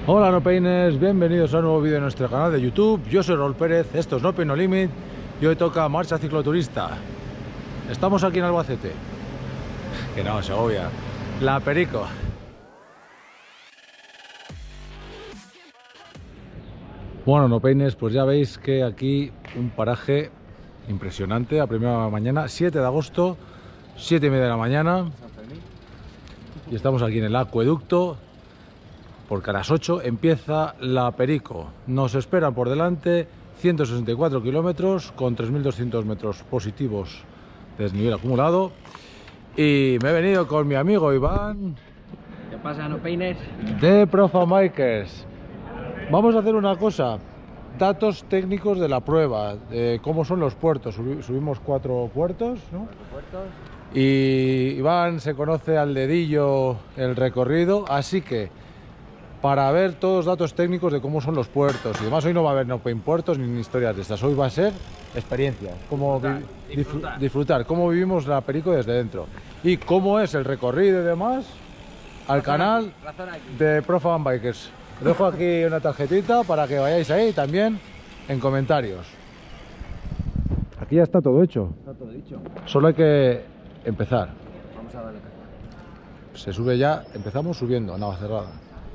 Hola no peines, bienvenidos a un nuevo vídeo de nuestro canal de YouTube. Yo soy Raúl Pérez, esto es No Pain No Limit y hoy toca marcha cicloturista. Estamos aquí en Albacete, que no, Segovia, La Perico. Bueno, no peines, pues ya veis que aquí un paraje impresionante a primera mañana, 7 de agosto, 7:30 de la mañana. Y estamos aquí en el acueducto, porque a las 8 empieza La Perico. Nos esperan por delante 164 kilómetros con 3.200 metros positivos de desnivel acumulado. Y me he venido con mi amigo Iván. ¿Qué pasa, no peines? De Profamikers. Vamos a hacer una cosa, datos técnicos de la prueba, de cómo son los puertos. Subimos 4 puertos, ¿no? 4 puertos. Y Iván se conoce al dedillo el recorrido, así que para ver todos los datos técnicos de cómo son los puertos y demás, hoy no va a haber no pain puertos ni historias de estas, hoy va a ser experiencia, cómo disfrutar cómo vivimos La Perico desde dentro y cómo es el recorrido y demás al canal de Profamikers. Os dejo aquí una tarjetita para que vayáis ahí también en comentarios. Aquí ya está todo hecho. Está todo dicho. Solo hay que empezar. Vamos a darle caña. Se sube ya, empezamos subiendo, Navacerrada.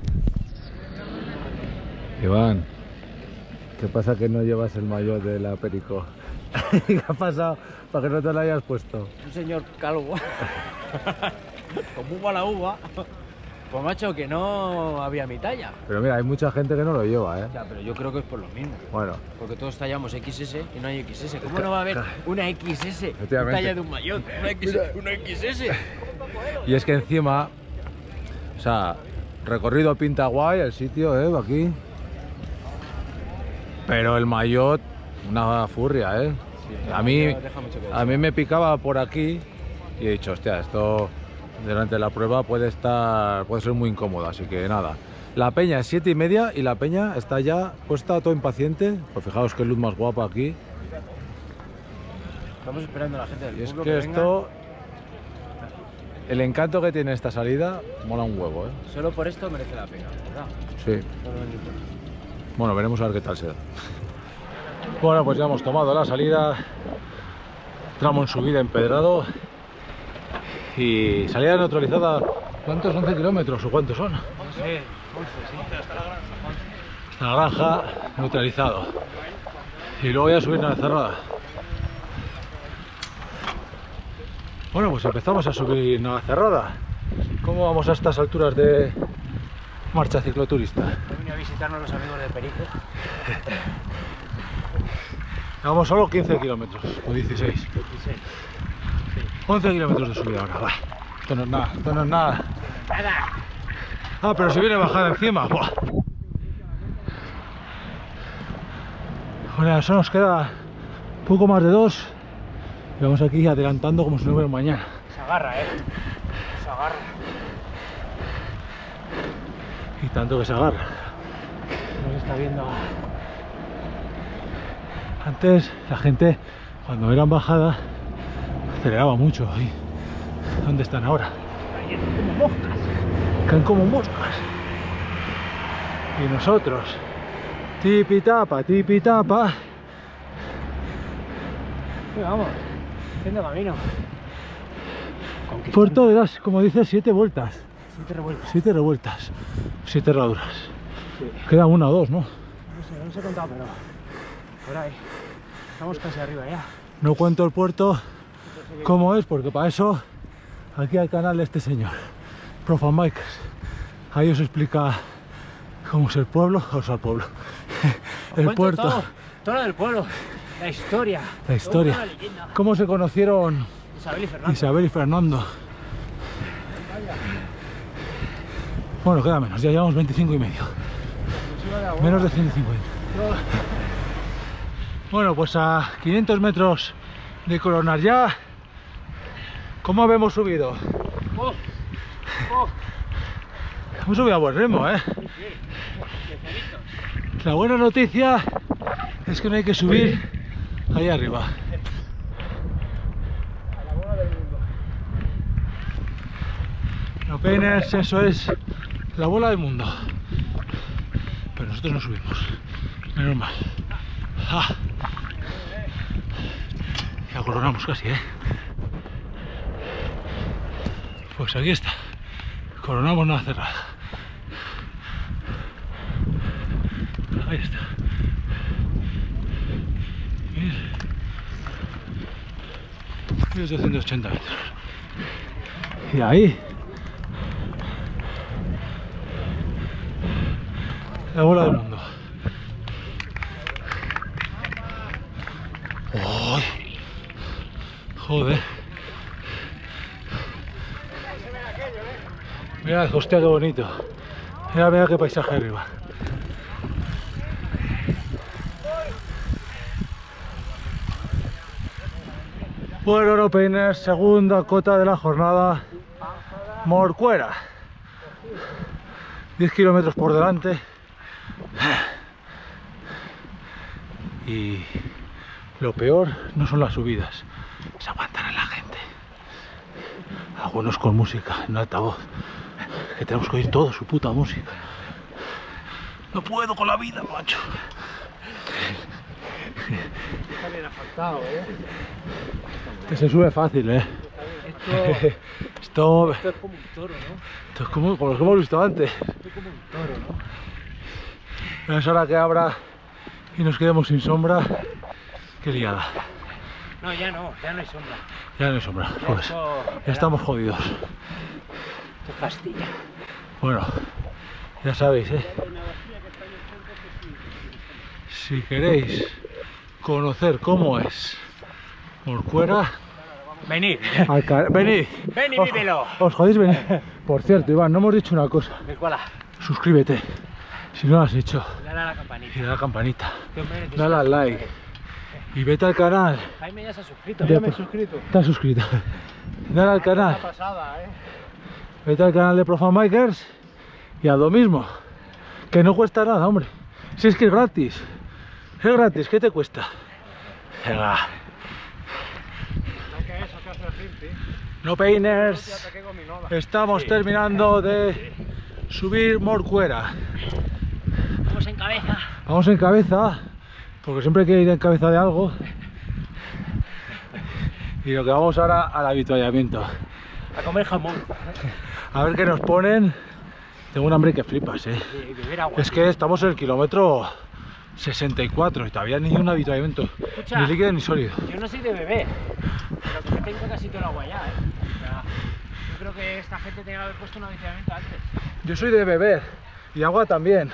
Iván, ¿qué pasa que no llevas el maillot de La Perico? ¿Qué ha pasado para que no te lo hayas puesto? Un señor calvo. Como uva la uva. Pues macho, que no había mi talla. Pero mira, hay mucha gente que no lo lleva, ¿eh? Ya, pero yo creo que es por lo mismo. Bueno, Porque todos tallamos XS y no hay XS. ¿Cómo no va a haber una XS? Efectivamente. Talla de un maillot. Una XS. y es que encima, o sea, recorrido pinta guay el sitio, aquí. Pero el maillot, una furria, ¿eh? Sí, a mí deja me picaba por aquí y he dicho, hostia, esto durante la prueba puede ser muy incómodo, así que nada. La peña es 7:30 y la peña está ya puesta todo impaciente. Pues fijaos qué luz más guapa aquí. Estamos esperando a la gente del Y es pueblo que venga. esto, el encanto que tiene esta salida, mola un huevo, ¿eh? Solo por esto merece la pena, ¿verdad? Sí. No, no, ni por esto. Bueno, veremos a ver qué tal se da. Bueno, pues ya hemos tomado la salida. Tramo en subida empedrado. Y salida neutralizada. ¿Cuántos? 11 kilómetros o cuántos son? No sé, 11, sí. Hasta la granja, neutralizado. Y luego ya subir Navacerrada. Bueno, pues empezamos a subir Navacerrada. ¿Cómo vamos a estas alturas de marcha cicloturista? He venido a visitarnos los amigos de Perico. Vamos solo 15 kilómetros, o 16. 26. 11 kilómetros de subida ahora, va. Esto no es nada, esto no es nada. ¡Nada! Ah, pero si viene bajada encima, ¡buah! Bueno, eso nos queda poco más de 2. Y vamos aquí adelantando como si no hubiera un mañana. Se agarra, se agarra. Y tanto que se agarra. Nos está viendo. Antes la gente, cuando era en bajada, aceleraba mucho. ¿Y dónde están ahora? Como moscas. Caen como moscas. Y nosotros, tipi tapa, tipi tapa. Vamos, haciendo camino. Por todas, como dices, 7 vueltas. 7 revueltas. 7 revueltas. 7 herraduras. Sí. Queda una o dos, ¿no? No sé, no se he contado, pero por ahí. Estamos casi arriba ya. No cuento el puerto cómo es, porque para eso aquí hay canal de este señor, Profamikers. Ahí os explica cómo es el pueblo, el Cuento puerto, todo lo del pueblo. La historia. la historia. Toda la leyenda. Cómo se conocieron Isabel y Fernando. Isabel y Fernando. Bueno, queda menos, ya llevamos 25 y medio. Menos de 150. Bueno, pues a 500 metros de coronar ya. ¿Cómo habemos subido? Oh, oh. Hemos subido a buen ritmo, ¿eh? La buena noticia es que no hay que subir ahí arriba. A la bola del mundo. No peines, eso es la bola del mundo. nosotros no subimos. Menos mal. Ah. Ya coronamos casi, ¿eh? Pues aquí está. Coronamos nada cerrada. Ahí está. 1880 metros. Y ahí la bola del mundo. ¡Oh! Joder. Mirad, hostia, qué bonito. Mira, mira qué paisaje arriba. Bueno, Europeiner, segunda cota de la jornada. Morcuera. 10 kilómetros por delante. Y lo peor no son las subidas, es aguantar a la gente. Algunos con música en altavoz, que tenemos que oír todo su puta música. No puedo con la vida, macho. También ha faltado, ¿eh? Que se sube fácil, ¿eh? Esto es como un toro, ¿no? Esto es como los que hemos visto antes. Esto es como un toro, ¿no? No es hora que abra y nos quedemos sin sombra. Qué liada. No, ya no hay sombra. Ya no hay sombra, pues Esto ya estamos jodidos. Esto fastidia. Bueno, ya sabéis, ¿eh? Si queréis conocer cómo es Morcuera, Venid. venid. Ven y vívelo. Os jodéis venir. Por cierto, Iván, no hemos dicho una cosa. ¿Cuál? Suscríbete, si no lo has hecho. Dale a la campanita. Y dale a la campanita. Que hombre, te Dale al like. Y vete al canal. Jaime ya se ha suscrito. Ya me he suscrito. Te has suscrito. Dale al canal. Pasada, ¿eh? Vete al canal de Profanbikers y a lo mismo. Que no cuesta nada, hombre. Si es que es gratis. Es gratis, ¿qué te cuesta? Venga. No, que eso que hace el gente. No Painers. Estamos terminando de subir Morcuera. Vamos en cabeza. Vamos en cabeza, porque siempre hay que ir en cabeza de algo. Y lo que vamos ahora al avituallamiento. A comer jamón. A ver qué nos ponen. Tengo un hambre que flipas, Y beber agua. Es que estamos en el kilómetro 64 y todavía ni un avituallamiento. Escucha, Ni líquido ni sólido. Yo no soy de beber, pero que tengo casi todo el agua ya, ¿eh? O sea, yo creo que esta gente tenía que haber puesto un avituallamiento antes. Yo soy de beber y agua también.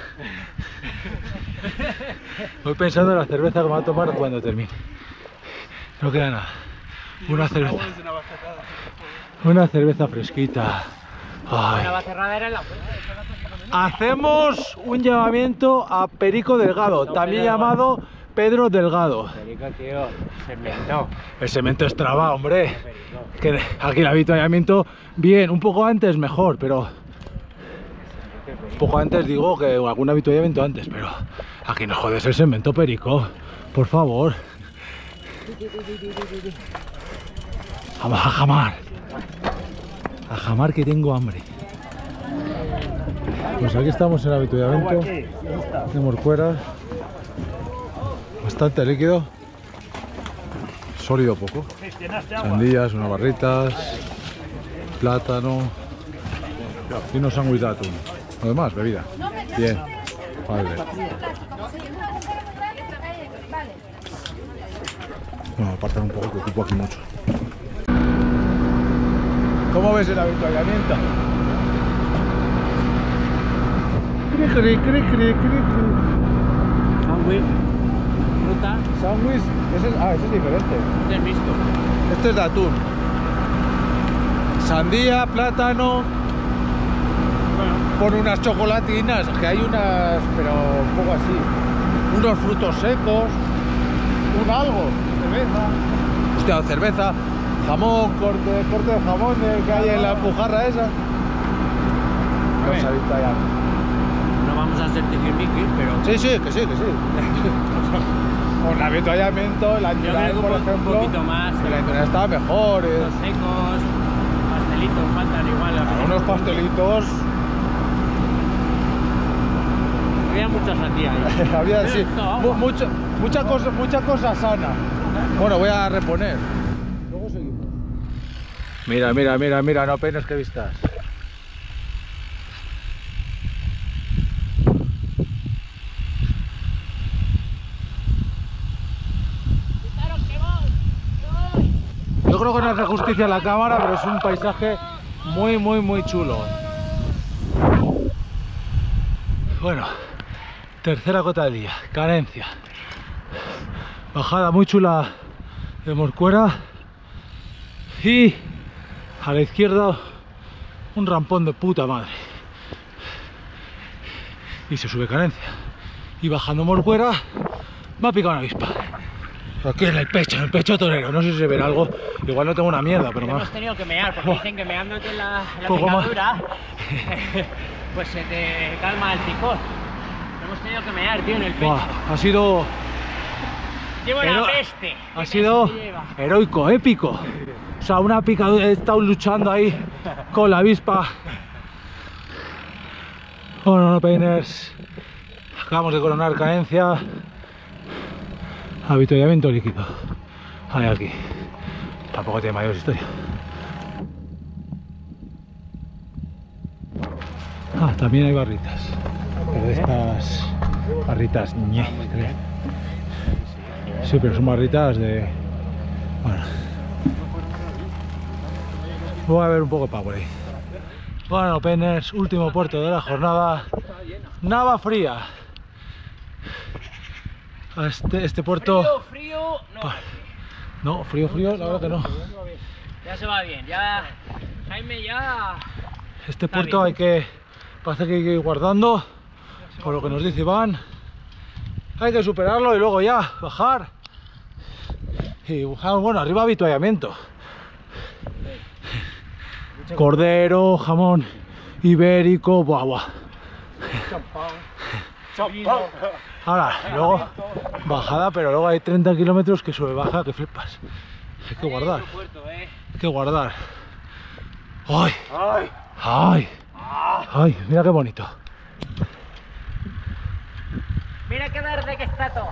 Voy pensando en la cerveza que me voy a tomar cuando termine. No queda nada. Una cerveza. Una cerveza fresquita. Ay. La cerrada era en la puerta. Hacemos un llamamiento a Perico Delgado, también llamado Pedro Delgado. Perico, tío, cemento. El cemento es traba, hombre. Que aquí el avituallamiento, bien, un poco antes mejor, pero... Un poco antes digo que algún avituallamiento antes, pero... Aquí no jodes el cemento, Perico. Por favor. Vamos a jamar. A jamar que tengo hambre. Pues aquí estamos en el avituallamiento de Morcuera. Bastante líquido. Sólido poco. Sandías, unas barritas, plátano y unos sándwiches de atún. Lo demás, bebida. Bien. Vale. Bueno, apartar un poco que ocupo aquí mucho. ¿Cómo ves el avituallamiento? Cri, cri, cri, cri, cri. Sándwich, fruta, Sándwich, ese es diferente. es mixto. Este es de atún. Sandía, plátano. Bueno, Con unas chocolatinas, que hay unas, pero un poco así. Unos frutos secos. Un algo. Cerveza. Hostia, cerveza. Jamón, corte de jamón que hay en la pujarra esa. Vamos a avituallar. no vamos a hacer tiquismiquis, pero... Sí, que sí. Con el avituallamiento, la Yo creo Endurance, que por un ejemplo. poquito más. La Endurance estaba mejor. Los secos, pastelitos faltan igual. Unos pastelitos. Había mucha sandía ahí. Había, sí, Agua. mucha cosa sana. Bueno, voy a reponer. Luego seguimos. Mira, mira, mira, mira, no peines que vistas. Yo creo que no hace justicia a la cámara, pero es un paisaje muy, muy, muy chulo. Bueno, tercera cota del día, Carencia. Bajada muy chula de Morcuera. Y a la izquierda un rampón de puta madre. Y se sube Carencia. Y bajando Morcuera me ha picado una avispa. Aquí en el pecho torero, no sé si se verá algo, igual no tengo una mierda, pero más. Hemos tenido que mear, porque dicen que meándote en la Poco más. picadura, pues se te calma el picor. Hemos tenido que mear, tío, en el pecho. Buah, ha sido Llevo la peste. ha sido heroico, épico. O sea, una picadura, he estado luchando ahí con la avispa. Bueno, no peines. Acabamos de coronar Carencia. Avituallamiento líquido. Hay aquí. Tampoco tiene mayor historia. Ah, también hay barritas. Pero de estas barritas ñe, creo. Sí, pero son barritas de... Bueno. Voy a ver un poco para por ahí. Bueno, penes, último puerto de la jornada. Navafría. Este puerto... Frío, no. No, frío, la verdad que no. Ya se va bien, ya. Jaime, ya. Este puerto hay que... Parece que hay que ir guardando. Por lo que nos dice Iván. Hay que superarlo y luego ya bajar. Y bueno, arriba avituallamiento. Cordero, jamón ibérico, buah. Ahora, luego bajada, pero luego hay 30 kilómetros que sube baja que flipas. Hay que guardar. Hay que guardar. ¡Ay! ¡Ay! ¡Ay! Mira qué bonito. Mira qué verde que está todo.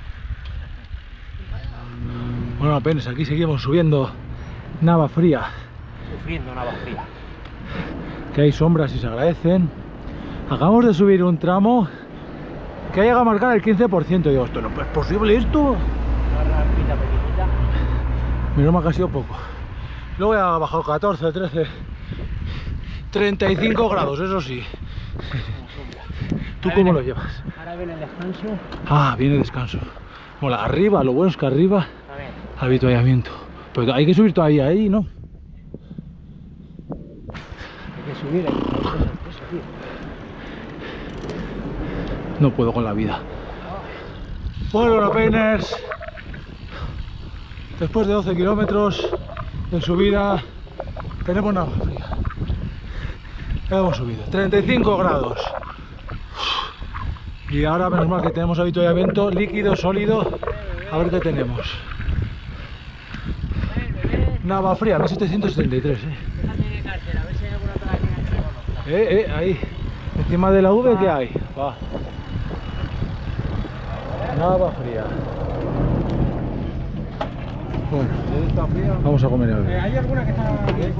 Bueno, apenas aquí seguimos subiendo Navafría. Sufriendo Navafría. Que hay sombras y se agradecen. Acabamos de subir un tramo que ha llegado a marcar el 15%. Digo, esto no es posible esto. Una rampita pequeñita. Menos mal que ha sido poco. Luego ya ha bajado 14, 13, 35 grados, eso sí. ¿Tú cómo lo llevas? Ahora viene el descanso. Ah, viene descanso. Mola, arriba, lo bueno es que arriba A ver. avituallamiento. Pero hay que subir todavía ahí, ¿no? Hay que subir, hay que hacer cosas, tío. No puedo con la vida. Bueno, Rapeners, después de 12 kilómetros de subida, tenemos Navafría. Hemos subido 35 grados. Y ahora menos mal que tenemos avituallamiento líquido, sólido. A ver qué tenemos. Navafría, 1773, Déjate de cartera, a ver si hay alguna otra que me conozca. ahí. Encima de la V, ¿qué hay? Va. Navafría. Bueno, vamos a comer algo. ¿Hay alguna que está bien?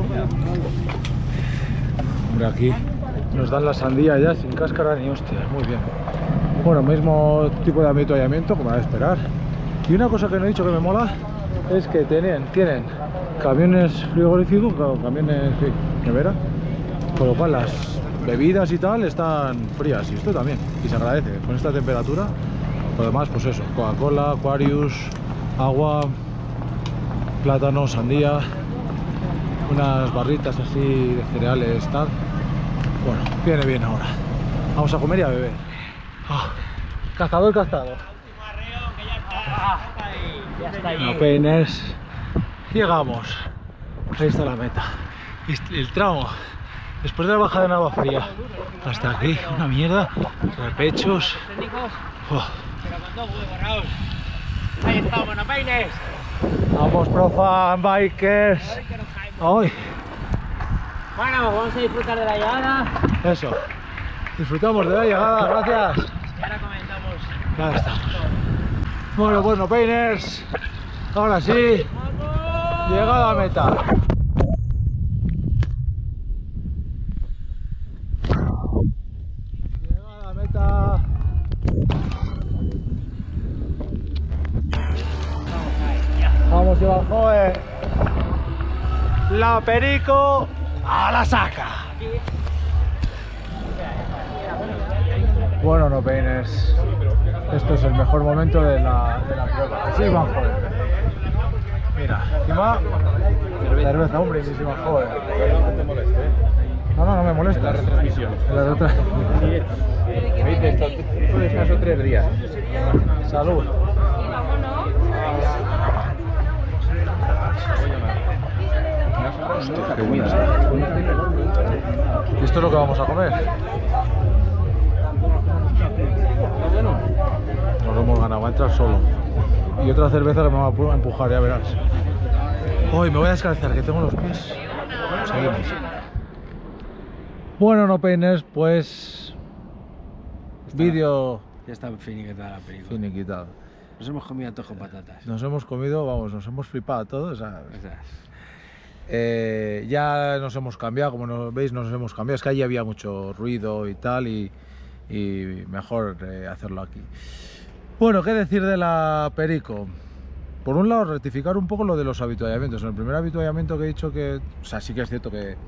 Hombre, aquí nos dan la sandía ya sin cáscara ni hostias, muy bien. Bueno, mismo tipo de avituallamiento, como era de esperar. Y una cosa que no he dicho que me mola es que tienen camiones frigoríficos, camiones nevera, con lo cual las bebidas y tal están frías, y esto también, y se agradece con esta temperatura. Lo demás, pues eso, Coca-Cola, Aquarius, agua, plátano, sandía, unas barritas así de cereales, tal. Bueno, viene bien ahora. Vamos a comer y a beber. Cazador cazado. Ya está ahí. Apenas llegamos. Ahí está la meta. El tramo, después de la bajada de Navafría hasta aquí, una mierda. Repechos. Técnicos, Oh. pero con dos huevos, Raúl. Ahí estamos, no peines. Vamos, Profan Bikers. Hoy, Bueno, vamos a disfrutar de la llegada. eso. Disfrutamos de la llegada, gracias. Ya estamos. Bueno, pues no painers. Ahora sí, llegada a meta. Llegada a meta. Vamos, Iván, joder. La Perico a la saca. Bueno, no painers. Esto es el mejor momento de la prueba. Sí, Iván, joder. Mira, encima cerveza, hombre, sí, Iván, joder. No te moleste, ¿eh? No me molesta. La retransmisión. Me dice esto, tú descanso 3 días. Salud. Hostia, qué buena. ¿Y esto es lo que vamos a comer? Nos lo hemos ganado, va a entrar solo. Y otra cerveza que me va a empujar, ya verás. Hoy me voy a descalzar, que tengo los pies. Seguimos. Bueno, no painers, pues... Vídeo Ya está finiquitada la película. finiquitado. Nos hemos comido antojo patatas. Nos hemos comido, vamos, nos hemos flipado todos, ¿sabes? O sea, Ya nos hemos cambiado, como nos veis, nos hemos cambiado. Es que allí había mucho ruido y tal, y mejor hacerlo aquí. Bueno, ¿qué decir de la Perico? Por un lado, rectificar un poco lo de los habituallamientos. En el primer habituallamiento que he dicho que... O sea, sí que es cierto que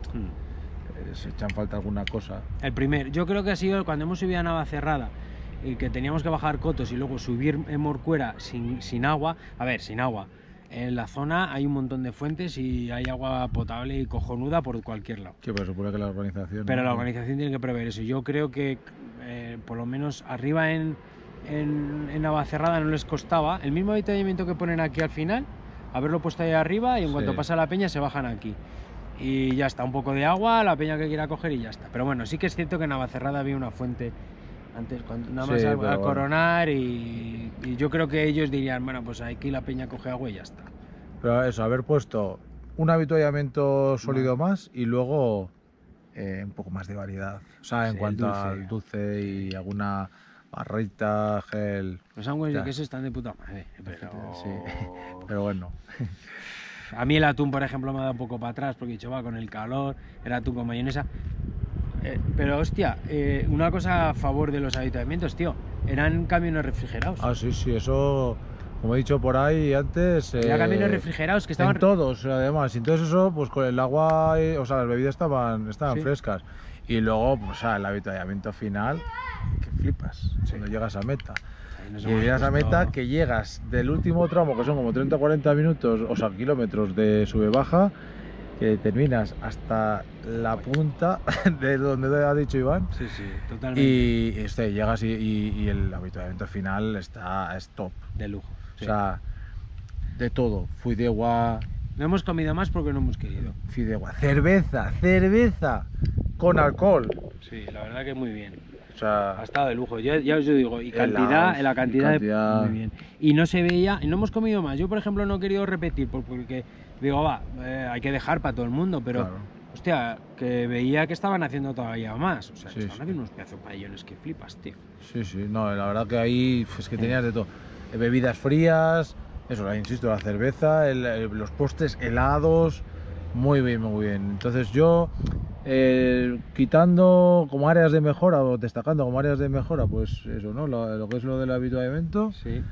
se echan falta alguna cosa. el primer, yo creo que ha sido cuando hemos subido a Navacerrada y que teníamos que bajar Cotos y luego subir en Morcuera sin agua. A ver, sin agua. En la zona hay un montón de fuentes y hay agua potable y cojonuda por cualquier lado. Que pues supone que la organización... Pero ¿no? la organización tiene que prever eso. Yo creo que por lo menos arriba en Navacerrada no les costaba. El mismo avituallamiento que ponen aquí al final, haberlo puesto ahí arriba y en cuanto Sí. pasa la peña se bajan aquí. Y ya está, un poco de agua, la peña que quiera coger y ya está. Pero bueno, sí que es cierto que en Navacerrada había una fuente antes, nada más Sí, al pero coronar y yo creo que ellos dirían, bueno, pues aquí la peña coge agua y ya está. Pero eso, haber puesto un avituallamiento sólido más y luego un poco más de variedad. O sea, en Sí, cuanto dulce. al dulce y alguna barrita, gel... Los sándwiches Ya. de queso están de puta madre, pero... Sí, pero bueno. A mí el atún, por ejemplo, me ha dado un poco para atrás porque he dicho, va, con el calor, el atún con mayonesa. Pero hostia, una cosa a favor de los avituallamientos, tío, eran camiones refrigerados. Ah, sí, sí, eso, como he dicho por ahí antes... Eran camiones refrigerados que estaban... En todos, además. Y entonces eso, pues con el agua, o sea, las bebidas estaban Sí. frescas. Y luego, pues, o sea, el avituallamiento final, que flipas cuando llegas a meta. Ahí nos Y hemos llegas a puesto- meta, que llegas del último tramo, que son como 30 o 40 minutos, o sea, kilómetros de sube-baja, que terminas hasta la punta de donde ha dicho Iván. Sí, sí, totalmente. Y llegas y el avituallamiento final es top. De lujo. O Sí. sea, de todo. Fideuá, No hemos comido más porque no hemos querido. cerveza con alcohol. Sí, la verdad que muy bien. O sea, Ha estado de lujo, ya os digo, y Helados, cantidad, en la y cantidad, cantidad. muy bien. Y no se veía, y no hemos comido más. Yo, por ejemplo, no he querido repetir porque digo, va, hay que dejar para todo el mundo, pero claro. hostia, que veía que estaban haciendo todavía más. O sea, que Sí, estaban sí. haciendo unos pedazos de pabellones que flipas, tío. Sí, sí, no, la verdad que ahí es que tenías de todo. Bebidas frías, eso, insisto, la cerveza, los postres helados, muy bien, muy bien. Entonces yo, quitando como áreas de mejora o destacando como áreas de mejora, pues eso, ¿no? Lo que es lo del habituallamiento Sí.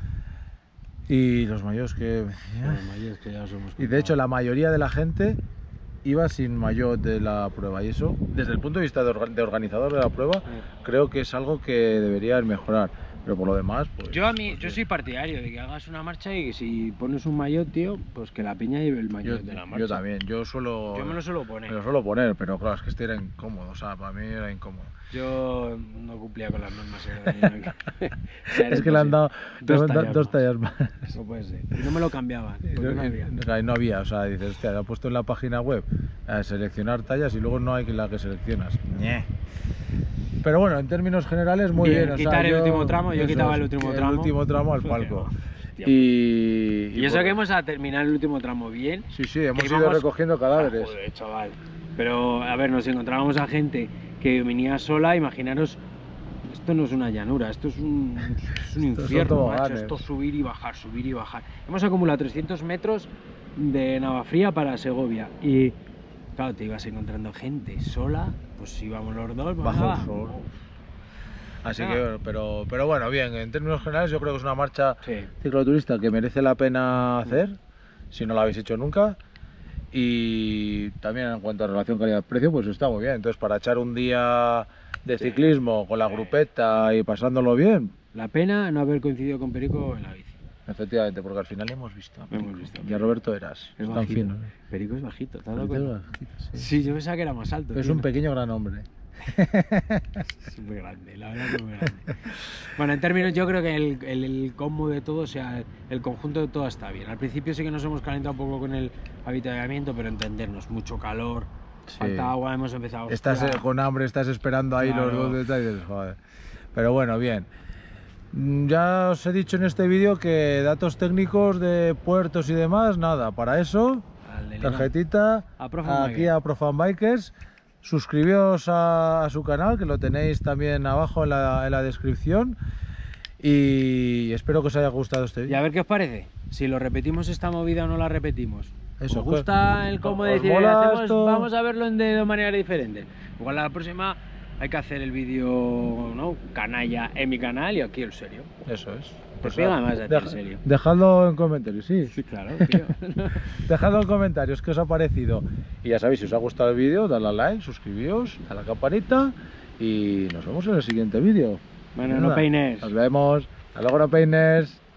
y los mayores que... que ya os hemos Y de hecho contado. la mayoría de la gente iba sin maillot de la prueba y eso, desde el punto de vista de organizador de la prueba, creo que es algo que deberían mejorar. Pero por lo demás, pues... Yo soy partidario de que hagas una marcha y que si pones un maillot, tío, pues que la peña lleve el maillot de la marcha. yo también, yo me lo suelo poner. me lo suelo poner, pero claro, es que este era incómodo, o sea, para mí era incómodo. Yo no cumplía con las normas aerodinámicas. O sea, era Es que le han dado imposible. dos tallas más. No puede ser. Y no me lo cambiaban. Porque no había. No había, o sea, dices, hostia, lo ha puesto en la página web a seleccionar tallas y luego no hay la que seleccionas. Ñe. Pero bueno, en términos generales, muy bien. Quitar el último tramo, yo eso quitaba es, el último el tramo. último tramo al Hostia, palco. hostia. Y Y eso por- que hemos a terminar el último tramo bien. Sí, sí, hemos que ido íbamos- recogiendo cadáveres. Joder, chaval. Pero, a ver, nos encontrábamos a gente que venía sola, imaginaros, esto no es una llanura, esto es un son infierno, macho. toboganes. Esto subir y bajar, subir y bajar. Hemos acumulado 300 metros de Navafría para Segovia y claro, te ibas encontrando gente sola, pues íbamos los dos, pues Bajo nada. el sol. Así Ah. que, pero bueno, bien, en términos generales yo creo que es una marcha Sí. cicloturista que merece la pena hacer, si no la habéis hecho nunca. Y también en cuanto a relación calidad-precio, pues está muy bien. Entonces, para echar un día de ciclismo con la grupeta y pasándolo bien, La pena no haber coincidido con Perico en la bici. efectivamente, porque al final hemos visto. Hemos visto. Y a Roberto Eras. Es Están bajito. finos. Perico es bajito, ¿te has dado Roberto cuenta? Eras, sí. Sí, yo pensaba que era más alto. Es tío. un pequeño gran hombre. Es muy grande, la verdad es muy grande. Bueno, en términos, yo creo que el combo de todo, o sea, el conjunto de todo está bien. Al principio sí que nos hemos calentado un poco con el avituallamiento, pero entendernos, mucho calor, Sí. falta agua, hemos empezado. Estás hostia, con hambre, estás esperando ahí Claro. los dos detalles, joder. Pero bueno, bien. Ya os he dicho en este vídeo que datos técnicos de puertos y demás, nada, para eso, al del Iván. tarjetita, A Profan aquí Bikers. a Profan Bikers. Suscribíos a su canal, que lo tenéis también abajo en la descripción. Y espero que os haya gustado este Y vídeo. a ver qué os parece, si lo repetimos esta movida o no la repetimos. Eso, ¿Os gusta el cómo ¿os decir, mola hacemos, esto? vamos a verlo de manera diferente? Igual la próxima hay que hacer el vídeo, ¿no? Canalla en mi canal y aquí el serio. Eso es. Te pega más a ti, en serio. Dejadlo en comentarios, sí. Sí, claro, tío. Dejadlo en comentarios qué os ha parecido. Y ya sabéis, si os ha gustado el vídeo, dadle a like, suscribíos a la campanita y nos vemos en el siguiente vídeo. Bueno, Nada, no peines. Nos vemos. Hasta luego, no peines.